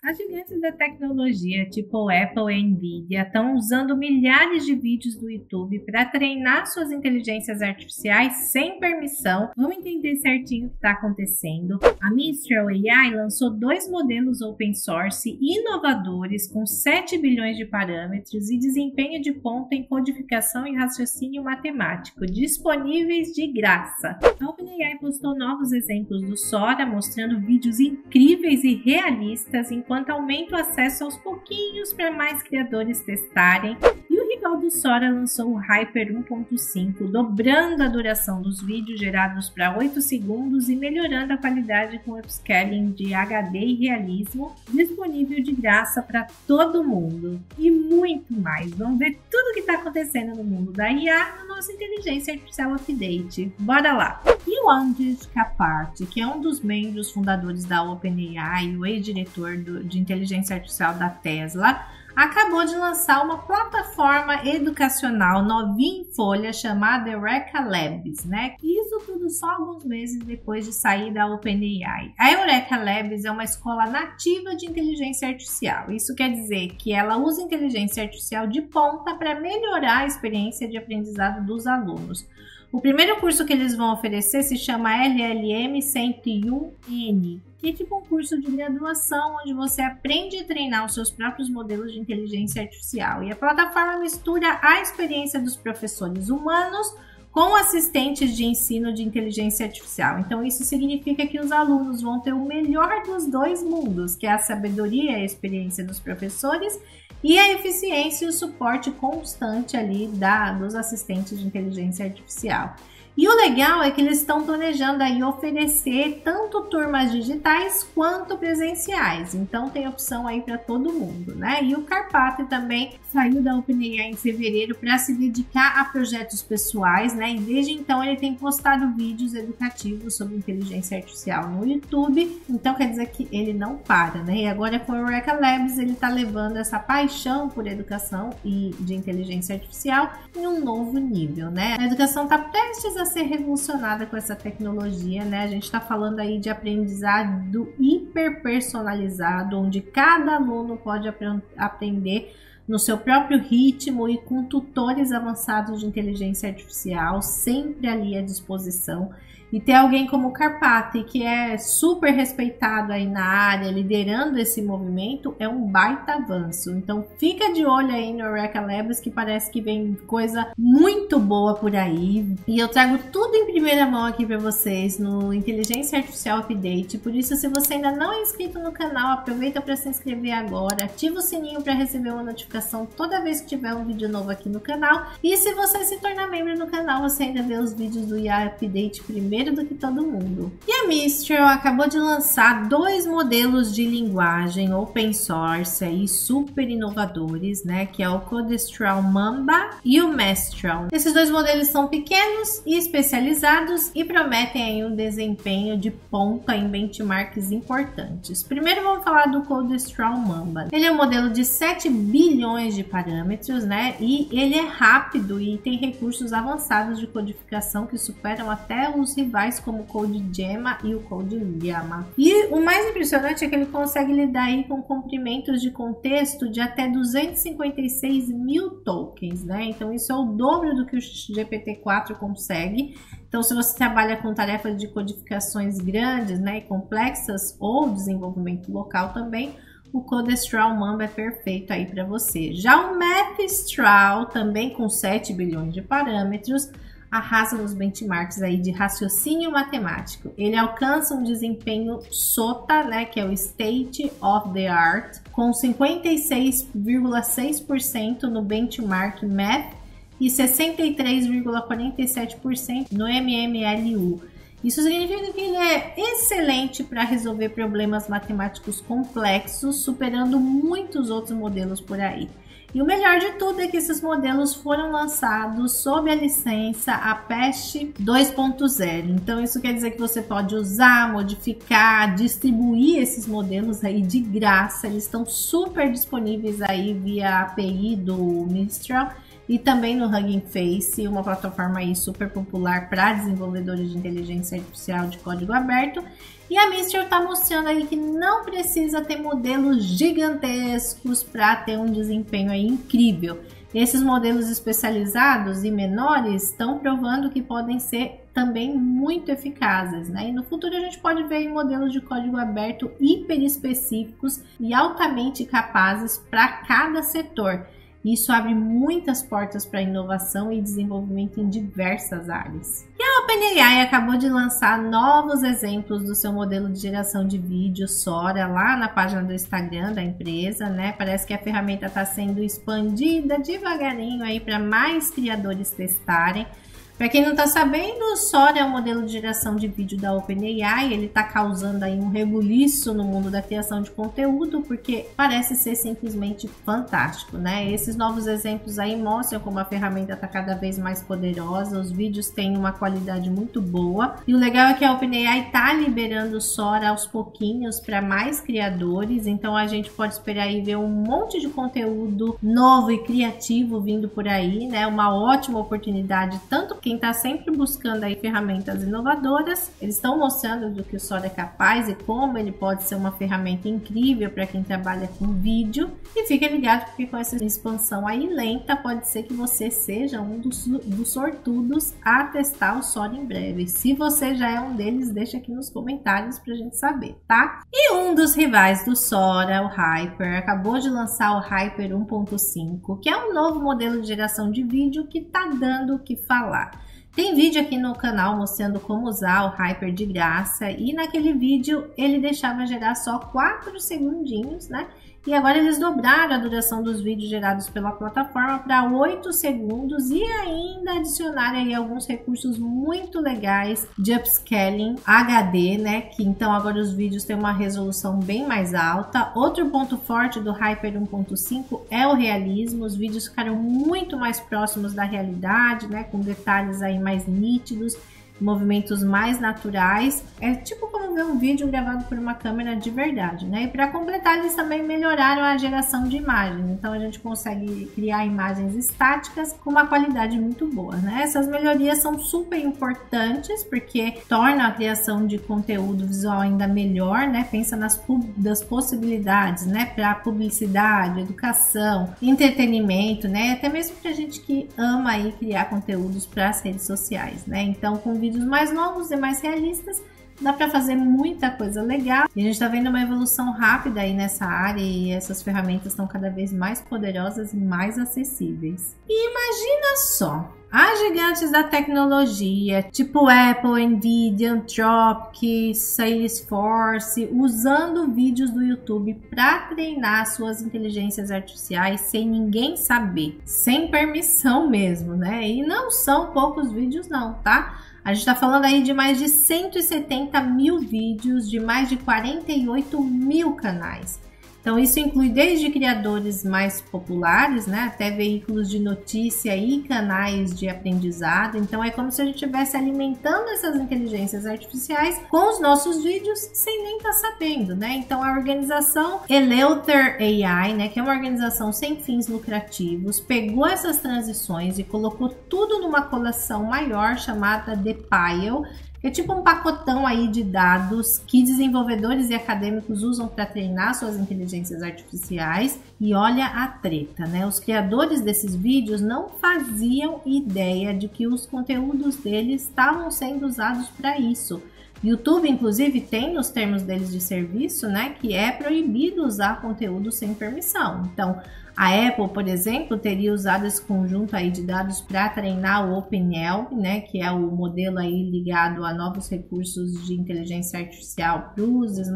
As gigantes da tecnologia, tipo Apple e Nvidia, estão usando milhares de vídeos do YouTube para treinar suas inteligências artificiais sem permissão. Vamos entender certinho o que está acontecendo. A Mistral AI lançou 2 modelos open source inovadores com 7 bilhões de parâmetros e desempenho de ponta em codificação e raciocínio matemático, disponíveis de graça. A OpenAI postou novos exemplos do Sora, mostrando vídeos incríveis e realistas, enquanto aumenta o acesso aos pouquinhos para mais criadores testarem. E o rival do Sora lançou o Hyper 1.5, dobrando a duração dos vídeos gerados para 8 segundos e melhorando a qualidade com upscaling de HD e realismo, disponível de graça para todo mundo. E muito mais. Vamos ver tudo o que está acontecendo no mundo da IA no nosso Inteligência Artificial Update. Bora lá! E o Andrej Karpathy, que é um dos membros fundadores da OpenAI e o ex-diretor de inteligência artificial da Tesla, acabou de lançar uma plataforma educacional novinha em folha chamada Eureka Labs, né? Isso tudo só alguns meses depois de sair da OpenAI. A Eureka Labs é uma escola nativa de inteligência artificial. Isso quer dizer que ela usa inteligência artificial de ponta para melhorar a experiência de aprendizado dos alunos. O primeiro curso que eles vão oferecer se chama LLM 101N, que é tipo um curso de graduação onde você aprende a treinar os seus próprios modelos de inteligência artificial. E a plataforma mistura a experiência dos professores humanos com assistentes de ensino de inteligência artificial. Então isso significa que os alunos vão ter o melhor dos dois mundos, que é a sabedoria e a experiência dos professores e a eficiência e o suporte constante ali dos assistentes de inteligência artificial. E o legal é que eles estão planejando aí oferecer tanto turmas digitais quanto presenciais. Então tem opção aí para todo mundo, né? E o Karpathy também saiu da OpenAI em fevereiro para se dedicar a projetos pessoais, né? E desde então ele tem postado vídeos educativos sobre inteligência artificial no YouTube. Então quer dizer que ele não para, né? E agora com o Eureka Labs ele está levando essa paixão por educação e de inteligência artificial em um novo nível, né? A educação está prestes a ser revolucionada com essa tecnologia, né? A gente está falando aí de aprendizado hiper personalizado, onde cada aluno pode aprender no seu próprio ritmo e com tutores avançados de inteligência artificial sempre ali à disposição. E ter alguém como o Karpathy, que é super respeitado aí na área, liderando esse movimento, é um baita avanço. Então fica de olho aí no Eureka Labs, que parece que vem coisa muito boa por aí. E eu trago tudo em primeira mão aqui para vocês no Inteligência Artificial Update. Por isso, se você ainda não é inscrito no canal, aproveita para se inscrever agora. Ativa o sininho para receber uma notificação toda vez que tiver um vídeo novo aqui no canal. E se você se tornar membro no canal, você ainda vê os vídeos do IA Update primeiro do que todo mundo. E a Mistral acabou de lançar 2 modelos de linguagem open source aí super inovadores, né, que é o Codestral Mamba e o Mestral. Esses 2 modelos são pequenos e especializados e prometem aí um desempenho de ponta em benchmarks importantes. Primeiro vamos falar do Codestral Mamba. Ele é um modelo de 7 bilhões de parâmetros, né, e ele é rápido e tem recursos avançados de codificação que superam até os rivais como o CodeGemma e o CodeLlama. E o mais impressionante é que ele consegue lidar aí com comprimentos de contexto de até 256 mil tokens, né? Então isso é o dobro do que o GPT-4 consegue. Então se você trabalha com tarefas de codificações grandes, né, e complexas ou desenvolvimento local também, o Codestral Mamba é perfeito aí para você. Já o Mestral, também com 7 bilhões de parâmetros, arrasa nos benchmarks aí de raciocínio matemático. Ele alcança um desempenho SOTA, né, que é o State of the Art, com 56,6% no benchmark Math e 63,47% no MMLU. Isso significa que ele é excelente para resolver problemas matemáticos complexos, superando muitos outros modelos por aí. E o melhor de tudo é que esses modelos foram lançados sob a licença Apache 2.0. Então isso quer dizer que você pode usar, modificar, distribuir esses modelos aí de graça. Eles estão super disponíveis aí via API do Mistral. e também no Hugging Face, uma plataforma aí super popular para desenvolvedores de inteligência artificial de código aberto. E a Mistral está mostrando aí que não precisa ter modelos gigantescos para ter um desempenho aí incrível. Esses modelos especializados e menores estão provando que podem ser também muito eficazes, né? E no futuro a gente pode ver modelos de código aberto hiper específicos e altamente capazes para cada setor. Isso abre muitas portas para inovação e desenvolvimento em diversas áreas. E a OpenAI acabou de lançar novos exemplos do seu modelo de geração de vídeo Sora lá na página do Instagram da empresa, né? Parece que a ferramenta está sendo expandida devagarinho aí para mais criadores testarem. Para quem não está sabendo, o Sora é um modelo de geração de vídeo da OpenAI. Ele está causando aí um rebuliço no mundo da criação de conteúdo, porque parece ser simplesmente fantástico, né? Esses novos exemplos aí mostram como a ferramenta está cada vez mais poderosa, os vídeos têm uma qualidade muito boa. E o legal é que a OpenAI está liberando o Sora aos pouquinhos para mais criadores, então a gente pode esperar aí ver um monte de conteúdo novo e criativo vindo por aí, né? Uma ótima oportunidade, tanto quem está sempre buscando aí ferramentas inovadoras, eles estão mostrando do que o Sora é capaz e como ele pode ser uma ferramenta incrível para quem trabalha com vídeo. E fique ligado porque com essa expansão aí lenta, pode ser que você seja um dos sortudos a testar o Sora em breve. Se você já é um deles, deixa aqui nos comentários para a gente saber, tá? E um dos rivais do Sora, o Hyper, acabou de lançar o Hyper 1.5, que é um novo modelo de geração de vídeo que tá dando o que falar. Tem vídeo aqui no canal mostrando como usar o Hyper de graça e naquele vídeo ele deixava gerar só 4 segundinhos, né? E agora eles dobraram a duração dos vídeos gerados pela plataforma para 8 segundos e ainda adicionaram aí alguns recursos muito legais de upscaling HD, né? Que então agora os vídeos têm uma resolução bem mais alta. Outro ponto forte do Hyper 1.5 é o realismo. Os vídeos ficaram muito mais próximos da realidade, né? Com detalhes aí mais nítidos, movimentos mais naturais. É tipo como ver um vídeo gravado por uma câmera de verdade, né? E para completar, eles também melhoraram a geração de imagens. Então a gente consegue criar imagens estáticas com uma qualidade muito boa, né? Essas melhorias são super importantes porque tornam a criação de conteúdo visual ainda melhor, né? Pensa das possibilidades, né? Para publicidade, educação, entretenimento, né? Até mesmo para gente que ama aí criar conteúdos para as redes sociais, né? Então, com vídeos mais longos e mais realistas, dá para fazer muita coisa legal. E a gente está vendo uma evolução rápida aí nessa área e essas ferramentas estão cada vez mais poderosas e mais acessíveis. E imagina só, as gigantes da tecnologia, tipo Apple, Nvidia, Anthropic, Salesforce, usando vídeos do YouTube para treinar suas inteligências artificiais sem ninguém saber, sem permissão mesmo, né? E não são poucos vídeos não, tá? A gente está falando aí de mais de 170 mil vídeos de mais de 48 mil canais. Então isso inclui desde criadores mais populares, né, até veículos de notícia e canais de aprendizado. Então é como se a gente estivesse alimentando essas inteligências artificiais com os nossos vídeos sem nem estar sabendo, né? Então a organização Eleuther AI, né, que é uma organização sem fins lucrativos, pegou essas transições e colocou tudo numa coleção maior chamada The Pile, é tipo um pacotão aí de dados que desenvolvedores e acadêmicos usam para treinar suas inteligências artificiais. E olha a treta, né? Os criadores desses vídeos não faziam ideia de que os conteúdos deles estavam sendo usados para isso. YouTube, inclusive, tem nos termos deles de serviço, né, que é proibido usar conteúdo sem permissão. Então, a Apple, por exemplo, teria usado esse conjunto aí de dados para treinar o OpenAI, né, que é o modelo aí ligado a novos recursos de inteligência artificial para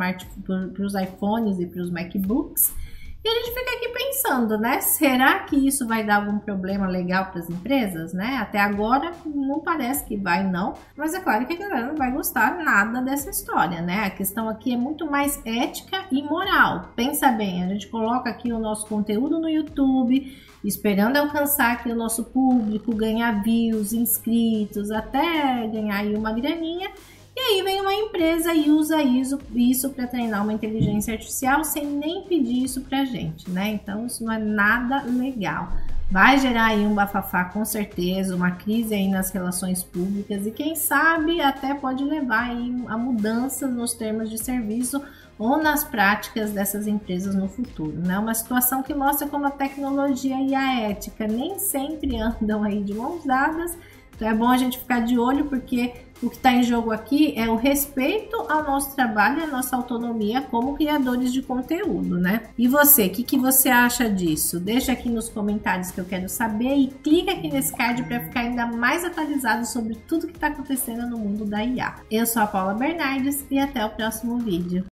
os iPhones e para os MacBooks. E a gente fica aqui pensando, né? Será que isso vai dar algum problema legal para as empresas, né? Até agora não parece que vai, não. Mas é claro que a galera não vai gostar nada dessa história, né? A questão aqui é muito mais ética e moral. Pensa bem, a gente coloca aqui o nosso conteúdo no YouTube, esperando alcançar aqui o nosso público, ganhar views, inscritos, até ganhar aí uma graninha. E aí vem uma empresa e usa isso para treinar uma inteligência artificial sem nem pedir isso pra gente, né? Então isso não é nada legal. vai gerar aí um bafafá com certeza, uma crise aí nas relações públicas e quem sabe até pode levar aí a mudanças nos termos de serviço ou nas práticas dessas empresas no futuro, né? Uma situação que mostra como a tecnologia e a ética nem sempre andam aí de mãos dadas. Então é bom a gente ficar de olho porque o que está em jogo aqui é o respeito ao nosso trabalho e à nossa autonomia como criadores de conteúdo, né? E você, o que você acha disso? Deixa aqui nos comentários que eu quero saber e clica aqui nesse card para ficar ainda mais atualizado sobre tudo que está acontecendo no mundo da IA. Eu sou a Paula Bernardes e até o próximo vídeo.